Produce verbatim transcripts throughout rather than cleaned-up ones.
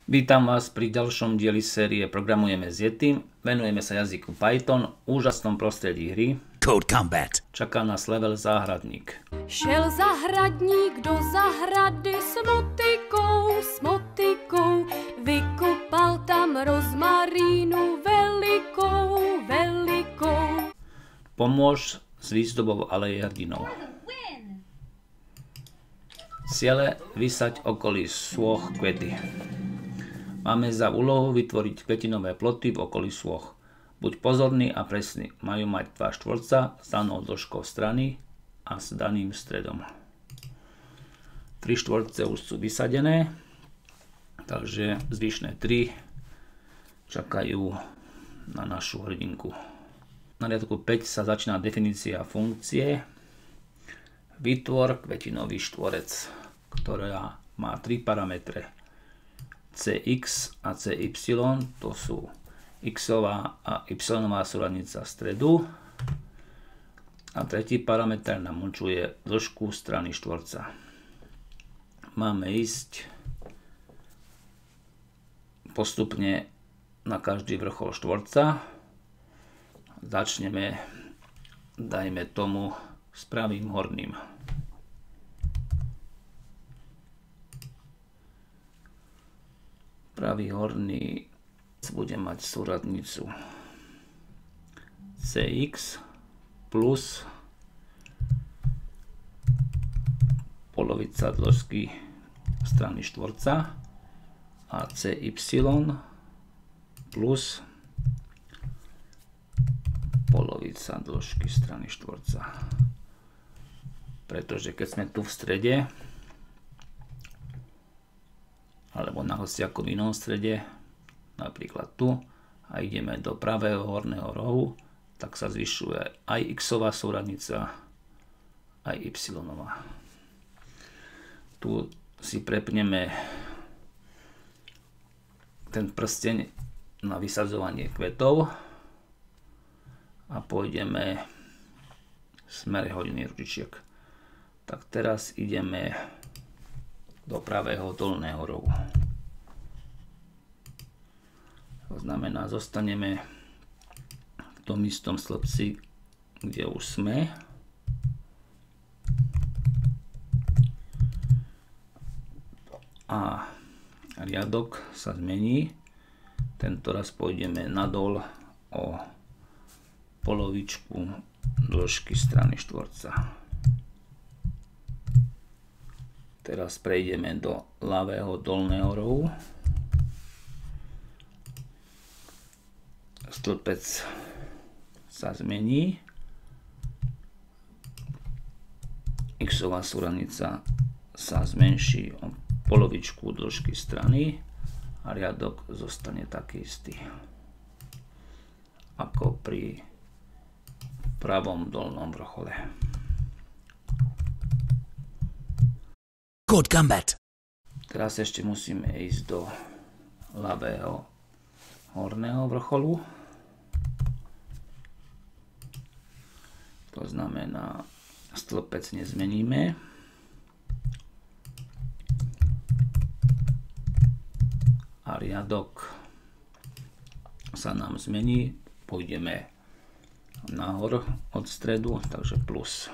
Vítam vás pri ďalšom dieli série Programujeme s Yetim. Venujeme sa jazyku Python, úžasnom prostredí hry. Code Combat. Čaká nás level záhradník. Šel zahradník do zahrady s motikou, s motikou. Vykopal tam rozmarínu velikou, velikou. Pomôž s výzdobou aleje hrdinov. Ciele vysať okolí sôch kvety. Máme za úlohu vytvoriť kvetinové ploty v okolí sôch. Buď pozorný a presný. Majú mať dva štvorca s danou dĺžkou strany a s daným stredom. Tri štvorce už sú vysadené, takže zvyšné tri čakajú na našu hrdinku. Na riadku päť sa začína definícia funkcie. Vytvor kvetinový štvorec, ktorá má tri parametre. Cx a cy, to sú x-ová a y-ová súradnica stredu. A tretí parameter nám určuje dĺžku strany štvorca. Máme ísť postupne na každý vrchol štvorca. Začneme, dajme tomu, s pravým horným. Pravý horný bude mať súradnicu cx plus polovica dĺžky strany štvorca a cy plus polovica dĺžky strany štvorca. Pretože keď sme tu v strede, alebo na hociakom inom strede, napríklad tu, a ideme do pravého horného rohu, tak sa zvyšuje aj x-ová súradnica, aj y-ová. Tu si prepneme ten prsteň na vysadzovanie kvetov a pôjdeme v smere hodiny ručičiek. Tak teraz ideme do pravého dolného rohu. To znamená, zostaneme v tom istom stĺpci, kde už sme. A riadok sa zmení. Tento raz pôjdeme nadol o polovičku dĺžky strany štvorca. Teraz prejdeme do ľavého dolného rohu. Stĺpec sa zmení. X-ová súradnica sa zmenší o polovičku dĺžky strany a riadok zostane taký istý ako pri pravom dolnom vrchole. Code Combat. Teraz ešte musíme ísť do ľavého horného vrcholu. To znamená, stĺpec nezmeníme. A riadok sa nám zmení. Pôjdeme nahor od stredu, takže plus.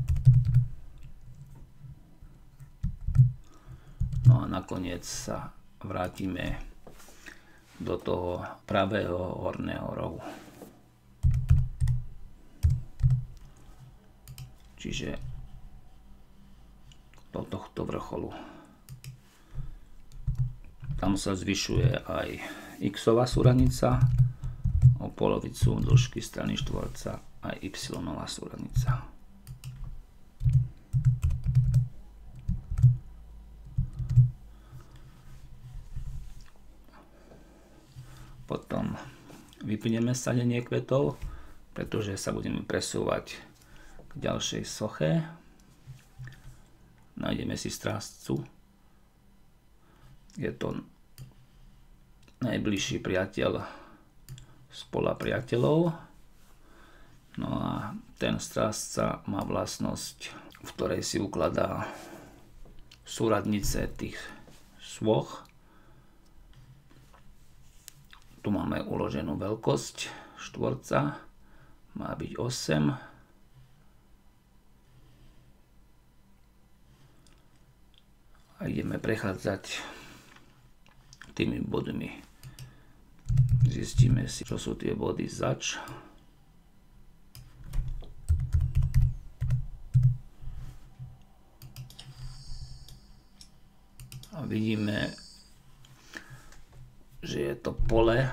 No a nakoniec sa vrátime do toho pravého horného rohu. Čiže do tohto vrcholu. Tam sa zvyšuje aj x-ová súradnica o polovicu dĺžky strany štvorca a y-ová súradnica. Potom vypneme sadenie kvetov, pretože sa budeme presúvať k ďalšej soche. Nájdeme si strážcu. Je to najbližší priateľ z pola priateľov. No a ten strážca má vlastnosť, v ktorej si ukladá súradnice tých sôch Tu máme uloženú veľkosť štvorca, má byť osem. A ideme prechádzať tými bodmi. Zistíme si, čo sú tie body zač. A vidíme, že je to pole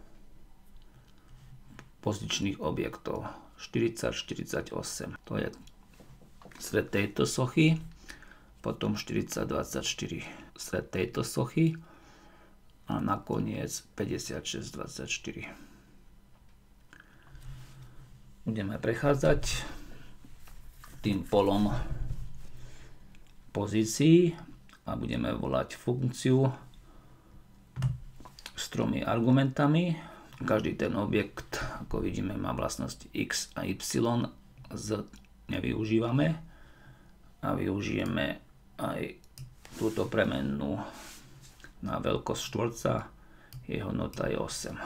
pozičných objektov štyridsať štyridsaťosem. To je stred tejto sochy, potom štyridsať dvadsaťštyri stred tejto sochy a nakoniec päťdesiatšesť dvadsaťštyri. Budeme prechádzať tým polom pozícií a budeme volať funkciu s tromi argumentami. Každý ten objekt, ako vidíme, má vlastnosť x a y, z nevyužívame a využijeme aj túto premennú na veľkosť štvorca, jej hodnota je osem.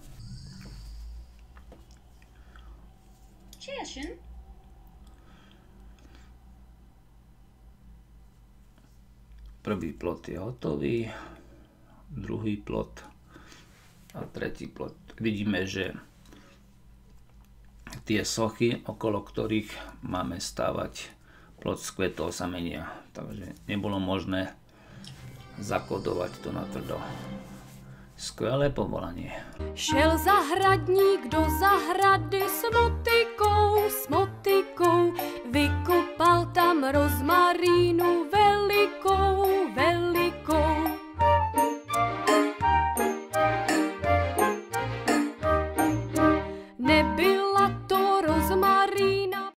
Prvý plot je hotový, druhý plot a tretí plot. Vidíme, že tie sochy, okolo ktorých máme stavať plot z kvetov, sa menia. Takže nebolo možné zakodovať to natvrdo. Skvelé povolanie. Šel zahradník do zahrady s motykou, s motykou, vykopal tam rozmarínu